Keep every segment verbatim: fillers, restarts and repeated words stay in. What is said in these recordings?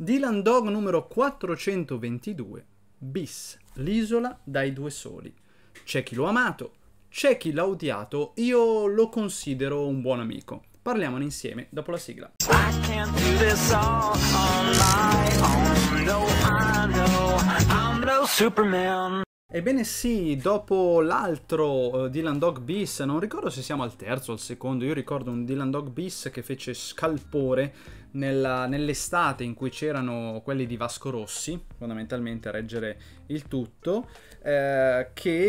Dylan Dog numero quattrocentoventidue, bis, l'isola dai due soli. C'è chi l'ha amato, c'è chi l'ha odiato, io lo considero un buon amico. Parliamone insieme dopo la sigla. I can't do this all on my own. No, I know I'm no Superman. Ebbene sì, dopo l'altro uh, Dylan Dog bis, non ricordo se siamo al terzo o al secondo, io ricordo un Dylan Dog bis che fece scalpore nell'estate in cui c'erano quelli di Vasco Rossi, fondamentalmente a reggere il tutto, eh,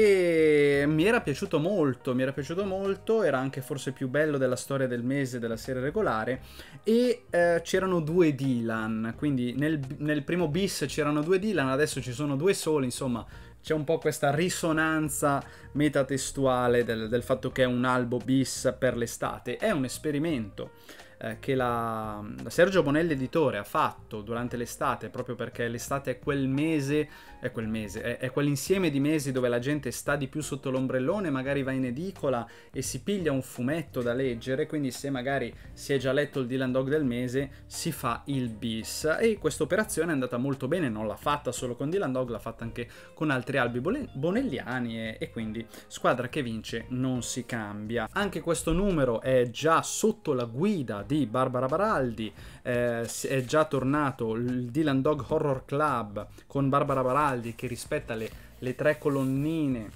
che mi era piaciuto molto, mi era piaciuto molto, era anche forse più bello della storia del mese della serie regolare, e eh, c'erano due Dylan, quindi nel, nel primo bis c'erano due Dylan, adesso ci sono due soli, insomma c'è un po' questa risonanza metatestuale del, del fatto che è un albo bis per l'estate. È un esperimento eh, che la, la Sergio Bonelli editore ha fatto durante l'estate, proprio perché l'estate è quel mese, è quel mese, è, è quell'insieme di mesi dove la gente sta di più sotto l'ombrellone, magari va in edicola e si piglia un fumetto da leggere, quindi se magari si è già letto il Dylan Dog del mese si fa il bis, e questa operazione è andata molto bene, non l'ha fatta solo con Dylan Dog, l'ha fatta anche con altri albi bonelliani, e, e quindi squadra che vince non si cambia. Anche questo numero è già sotto la guida di Barbara Baraldi, eh, è già tornato il Dylan Dog Horror Club con Barbara Baraldi che rispetta le, le tre colonnine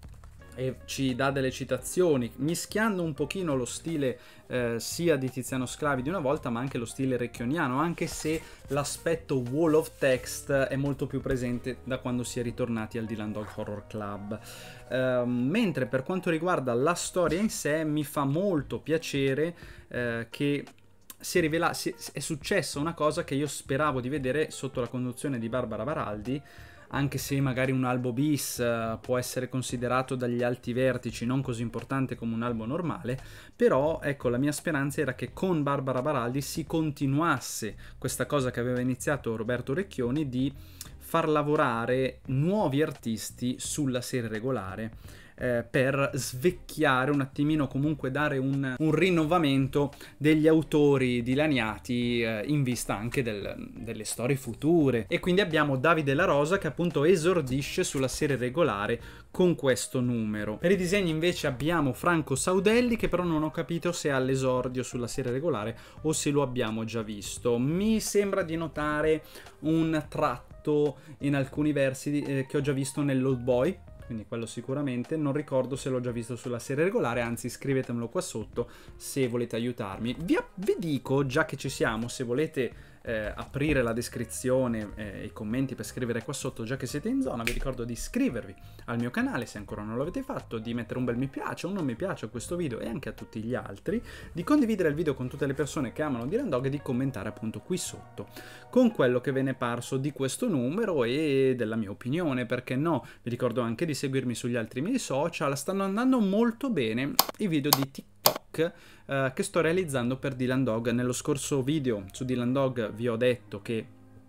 e ci dà delle citazioni, mischiando un pochino lo stile eh, sia di Tiziano Sclavi di una volta, ma anche lo stile recchioniano, anche se l'aspetto wall of text è molto più presente da quando si è ritornati al Dylan Dog Horror Club. Uh, mentre per quanto riguarda la storia in sé, mi fa molto piacere uh, che si rivela, si, è successa una cosa che io speravo di vedere sotto la conduzione di Barbara Baraldi, anche se magari un albo bis uh, può essere considerato dagli alti vertici non così importante come un albo normale, però ecco, la mia speranza era che con Barbara Baraldi si continuasse questa cosa che aveva iniziato Roberto Recchioni, di far lavorare nuovi artisti sulla serie regolare, eh, per svecchiare un attimino, comunque dare un, un rinnovamento degli autori dilaniati eh, in vista anche del, delle storie future. E quindi abbiamo Davide La Rosa che appunto esordisce sulla serie regolare con questo numero. Per i disegni invece abbiamo Franco Saudelli, che però non ho capito se è all'esordio sulla serie regolare o se lo abbiamo già visto. Mi sembra di notare un tratto in alcuni versi eh, che ho già visto nell'Old Boy, quindi quello sicuramente. Non ricordo se l'ho già visto sulla serie regolare, anzi scrivetemelo qua sotto se volete aiutarmi. Vi, vi dico, già che ci siamo, se volete eh, aprire la descrizione e eh, i commenti per scrivere qua sotto, già che siete in zona, vi ricordo di iscrivervi al mio canale se ancora non l'avete fatto, di mettere un bel mi piace o un non mi piace a questo video e anche a tutti gli altri, di condividere il video con tutte le persone che amano Dylan Dog e di commentare appunto qui sotto con quello che ve ne è parso di questo numero e della mia opinione, perché no. Vi ricordo anche di seguirmi sugli altri miei social, stanno andando molto bene i video di TikTok eh, che sto realizzando per Dylan Dog. Nello scorso video su Dylan Dog vi ho detto che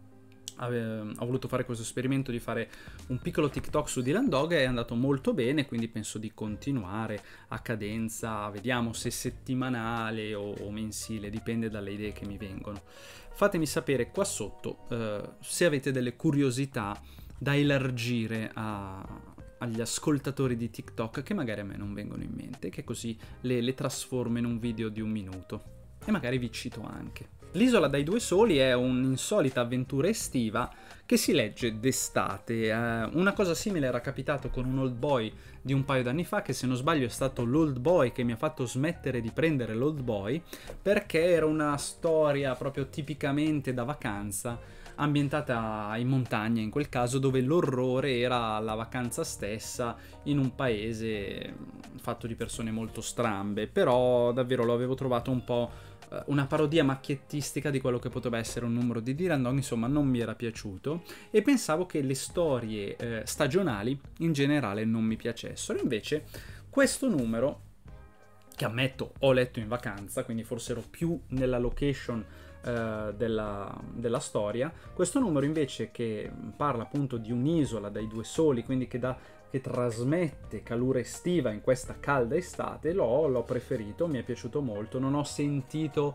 Ave, ho voluto fare questo esperimento di fare un piccolo TikTok su Dylan Dog, è andato molto bene, quindi penso di continuare a cadenza, vediamo se settimanale o, o mensile, dipende dalle idee che mi vengono. Fatemi sapere qua sotto eh, se avete delle curiosità da elargire a, agli ascoltatori di TikTok che magari a me non vengono in mente, che così le, le trasformo in un video di un minuto e magari vi cito anche. L'isola dai due soli è un'insolita avventura estiva che si legge d'estate. Eh, una cosa simile era capitato con un Old Boy di un paio d'anni fa, che se non sbaglio è stato l'Old Boy che mi ha fatto smettere di prendere l'Old Boy, perché era una storia proprio tipicamente da vacanza, ambientata in montagna in quel caso, dove l'orrore era la vacanza stessa in un paese fatto di persone molto strambe. Però davvero lo avevo trovato un po' una parodia macchiettistica di quello che poteva essere un numero di Dylan Dog, insomma non mi era piaciuto e pensavo che le storie eh, stagionali in generale non mi piacessero. Invece questo numero, che ammetto ho letto in vacanza, quindi forse ero più nella location eh, della, della storia, questo numero invece che parla appunto di un'isola dai due soli, quindi che dà che trasmette calura estiva in questa calda estate, l'ho preferito, mi è piaciuto molto. Non ho sentito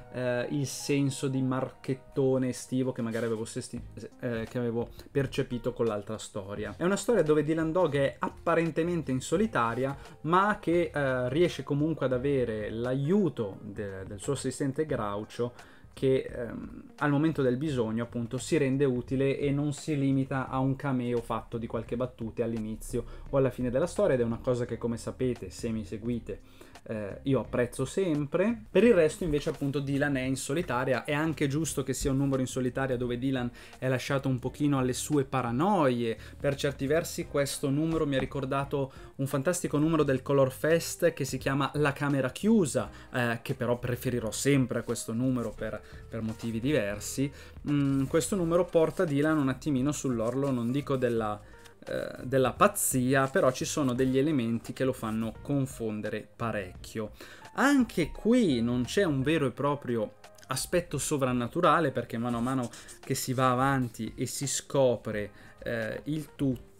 eh, il senso di marchettone estivo che magari avevo, sesti- eh, che avevo percepito con l'altra storia. È una storia dove Dylan Dog è apparentemente in solitaria, ma che eh, riesce comunque ad avere l'aiuto de- del suo assistente Groucho, che ehm, al momento del bisogno appunto si rende utile e non si limita a un cameo fatto di qualche battuta all'inizio o alla fine della storia, ed è una cosa che, come sapete, se mi seguite, eh, io apprezzo sempre. Per il resto invece appunto Dylan è in solitaria. È anche giusto che sia un numero in solitaria dove Dylan è lasciato un pochino alle sue paranoie. Per certi versi questo numero mi ha ricordato un fantastico numero del Color Fest che si chiama La Camera Chiusa, eh, che però preferirò sempre a questo numero per, per motivi diversi. Mm, questo numero porta Dylan un attimino sull'orlo, non dico della, eh, della pazzia, però ci sono degli elementi che lo fanno confondere parecchio. Anche qui non c'è un vero e proprio aspetto sovrannaturale, perché mano a mano che si va avanti e si scopre eh, il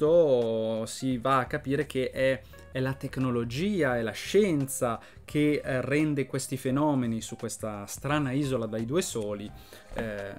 tutto, si va a capire che è, è la tecnologia, è la scienza che eh, rende questi fenomeni su questa strana isola dai due soli, eh,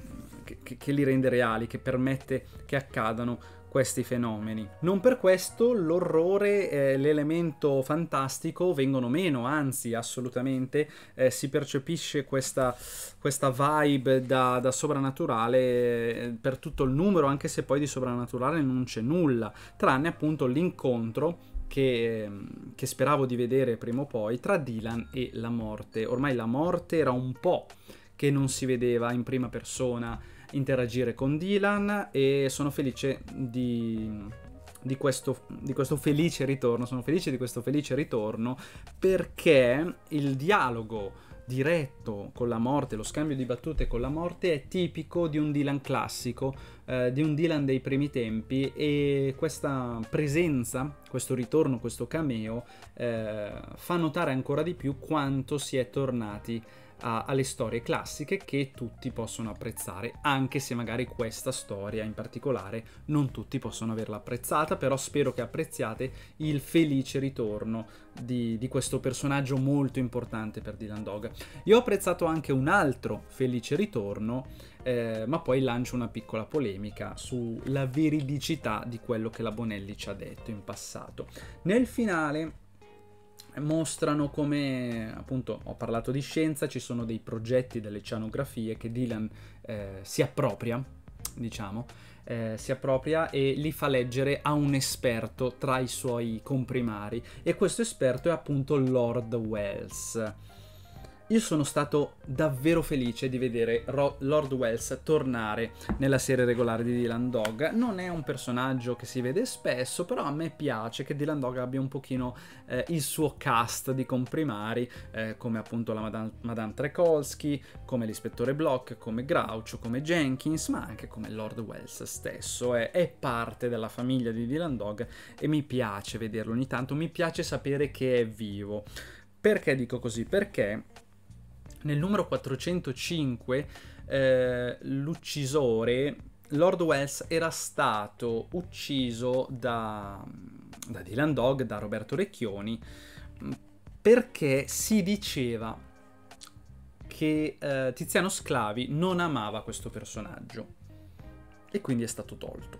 che, che li rende reali, che permette che accadano questi fenomeni. Non per questo l'orrore e eh, l'elemento fantastico vengono meno, anzi assolutamente eh, si percepisce questa, questa vibe da, da soprannaturale eh, per tutto il numero, anche se poi di soprannaturale non c'è nulla, tranne appunto l'incontro che, che speravo di vedere prima o poi tra Dylan e la morte. Ormai la morte era un po' che non si vedeva in prima persona interagire con Dylan, e sono felice di, di, questo, di questo felice ritorno, sono felice di questo felice ritorno perché il dialogo diretto con la morte, lo scambio di battute con la morte è tipico di un Dylan classico, eh, di un Dylan dei primi tempi, e questa presenza, questo ritorno, questo cameo eh, fa notare ancora di più quanto si è tornati a, alle storie classiche che tutti possono apprezzare, anche se magari questa storia in particolare non tutti possono averla apprezzata, però spero che apprezziate il felice ritorno di, di questo personaggio molto importante per Dylan Dog. Io ho apprezzato anche un altro felice ritorno, eh, ma poi lancio una piccola polemica sulla veridicità di quello che la Bonelli ci ha detto in passato. Nel finale mostrano come, appunto, ho parlato di scienza, ci sono dei progetti, delle cianografie che Dylan eh, si appropria, diciamo, eh, si appropria e li fa leggere a un esperto tra i suoi comprimari, e questo esperto è appunto Lord Wells. Io sono stato davvero felice di vedere Ro- Lord Wells tornare nella serie regolare di Dylan Dog. Non è un personaggio che si vede spesso, però a me piace che Dylan Dog abbia un pochino eh, il suo cast di comprimari, eh, come appunto la Madame, Madame Trekolsky, come l'ispettore Block, come Groucho, come Jenkins, ma anche come Lord Wells stesso. È, è parte della famiglia di Dylan Dog e mi piace vederlo ogni tanto, mi piace sapere che è vivo. Perché dico così? Perché nel numero quattrocentocinque eh, l'uccisore, Lord Wells, era stato ucciso da, da Dylan Dog, da Roberto Recchioni, perché si diceva che eh, Tiziano Sclavi non amava questo personaggio e quindi è stato tolto.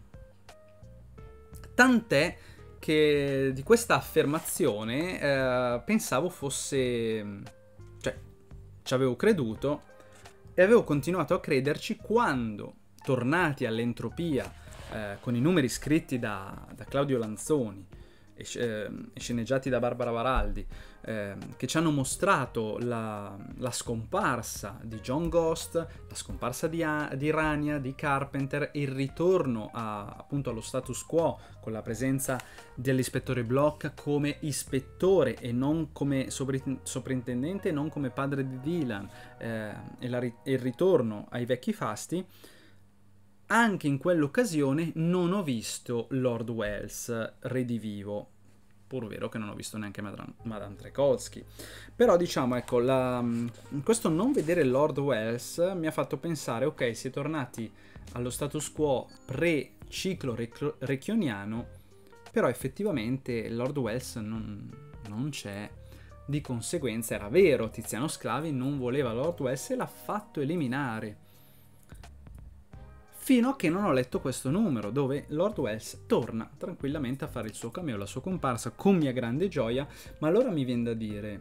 Tant'è che di questa affermazione eh, pensavo fosse... cioè, ci avevo creduto e avevo continuato a crederci quando, tornati all'entropia, eh, con i numeri scritti da, da Claudio Lanzoni e, eh, e sceneggiati da Barbara Baraldi, eh, che ci hanno mostrato la, la scomparsa di John Ghost, la scomparsa di, di Rania, di Carpenter, e il ritorno a, appunto allo status quo con la presenza dell'ispettore Block come ispettore e non come soprintendente, non come padre di Dylan, eh, e, la, e il ritorno ai vecchi fasti. Anche in quell'occasione non ho visto Lord Wells redivivo, pur vero che non ho visto neanche Madame, Madame Trekolsky. Però diciamo, ecco, la, questo non vedere Lord Wells mi ha fatto pensare, ok, si è tornati allo status quo pre-ciclo recchioniano, però effettivamente Lord Wells non, non c'è. Di conseguenza era vero, Tiziano Sclavi non voleva Lord Wells e l'ha fatto eliminare. Fino a che non ho letto questo numero, dove Lord Wells torna tranquillamente a fare il suo cameo, la sua comparsa, con mia grande gioia, ma allora mi viene da dire,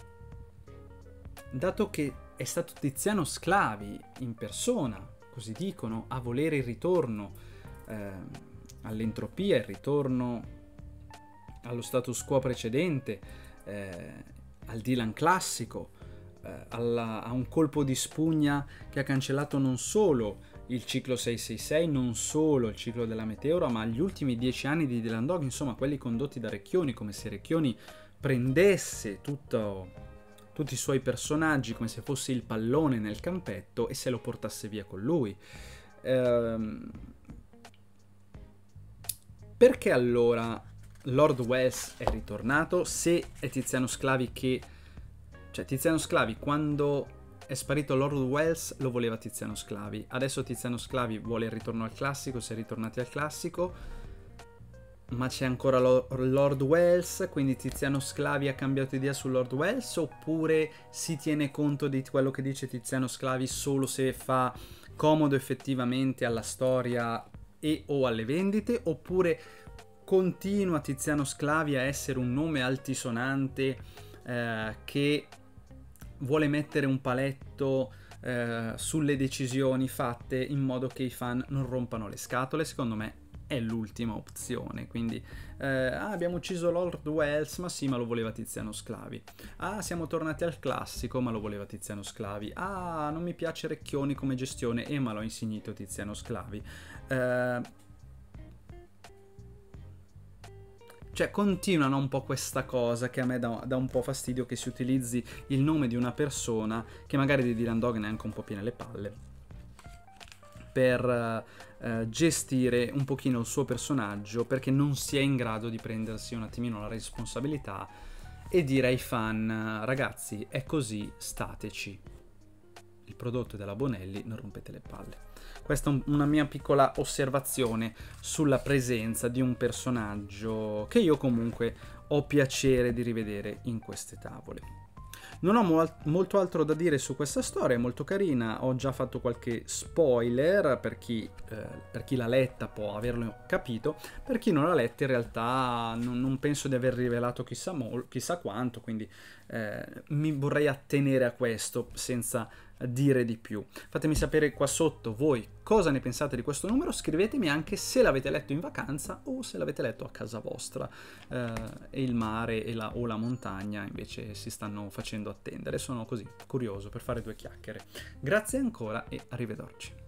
dato che è stato Tiziano Sclavi in persona, così dicono, a volere il ritorno eh, all'entropia, il ritorno allo status quo precedente, eh, al Dylan classico, eh, alla, a un colpo di spugna che ha cancellato non solo il ciclo sei sei sei, non solo il ciclo della Meteora, ma gli ultimi dieci anni di Dylan Dog, insomma quelli condotti da Recchioni, come se Recchioni prendesse tutto, tutti i suoi personaggi come se fosse il pallone nel campetto e se lo portasse via con lui. Ehm, perché allora Lord Wells è ritornato se è Tiziano Sclavi che... Cioè Tiziano Sclavi quando è sparito Lord Wells lo voleva Tiziano Sclavi, adesso Tiziano Sclavi vuole il ritorno al classico, si è ritornati al classico, ma c'è ancora lo Lord Wells, quindi Tiziano Sclavi ha cambiato idea su Lord Wells, oppure si tiene conto di quello che dice Tiziano Sclavi solo se fa comodo effettivamente alla storia e o alle vendite, oppure continua Tiziano Sclavi a essere un nome altisonante eh, che vuole mettere un paletto eh, sulle decisioni fatte in modo che i fan non rompano le scatole. Secondo me è l'ultima opzione, quindi eh, ah, abbiamo ucciso Lord Wells, ma sì, ma lo voleva Tiziano Sclavi. Ah, siamo tornati al classico, ma lo voleva Tiziano Sclavi. Ah, non mi piace Recchioni come gestione, e eh, ma l'ho insignito Tiziano Sclavi. Eh, Cioè continuano un po' questa cosa che a me dà, dà un po' fastidio, che si utilizzi il nome di una persona che magari di Dylan Dog neanche un po' piene le palle per eh, gestire un pochino il suo personaggio, perché non si è in grado di prendersi un attimino la responsabilità e dire ai fan: ragazzi, è così, stateci, il prodotto della Bonelli, non rompete le palle. Questa è una mia piccola osservazione sulla presenza di un personaggio che io comunque ho piacere di rivedere in queste tavole. Non ho mo molto altro da dire su questa storia, è molto carina, ho già fatto qualche spoiler, per chi, eh, per chi l'ha letta può averlo capito, per chi non l'ha letta in realtà non, non penso di aver rivelato chissà, chissà quanto, quindi eh, mi vorrei attenere a questo senza dire di più. Fatemi sapere qua sotto voi cosa ne pensate di questo numero, scrivetemi anche se l'avete letto in vacanza o se l'avete letto a casa vostra eh, e il mare e la, o la montagna invece si stanno facendo attendere. Sono così curioso per fare due chiacchiere. Grazie ancora e arrivederci.